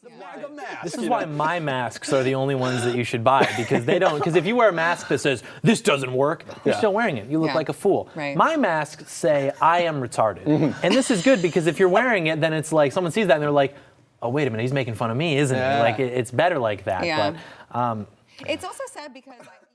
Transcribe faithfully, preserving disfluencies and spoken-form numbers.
This is why my masks are the only ones that you should buy, because they don't. Because if you wear a mask that says this doesn't work, you're yeah. still wearing it. You look yeah. like a fool. Right. My masks say I am retarded, mm-hmm. and this is good because if you're wearing it, then it's like someone sees that and they're like, oh wait a minute, he's making fun of me, isn't yeah. he? Like it, it's better like that. Yeah. But um, it's also sad because. I